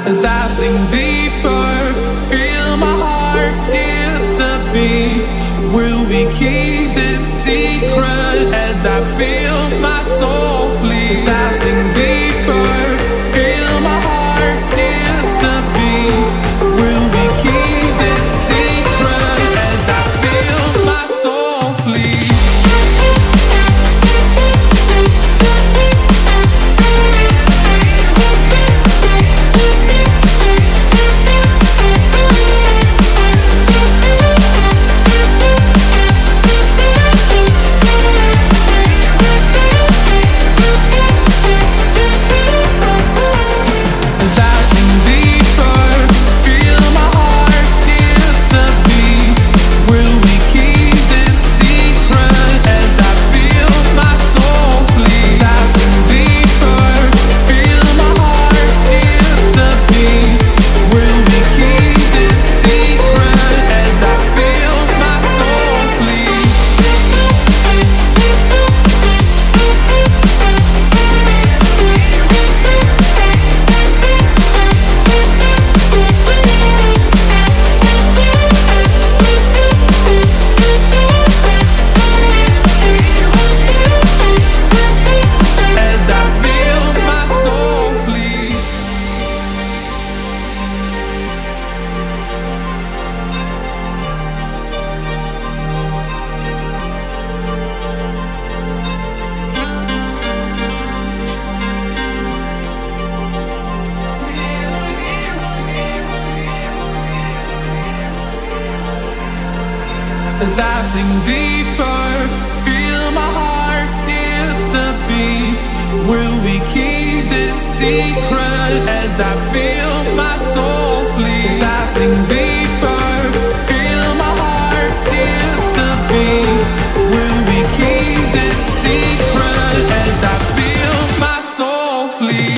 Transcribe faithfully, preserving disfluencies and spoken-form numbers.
As I sing deeper, feel my heart skips a beat. Will we keep this secret as I feel my soul flee? As I sing deeper, feel my heart skips a beat. Will we keep this secret as I feel my soul flee? As I sing deeper, feel my heart skips a beat. Will we keep this secret as I feel my soul flee? As I sing deeper, feel my heart skips a beat. Will we keep this secret as I feel my soul flee?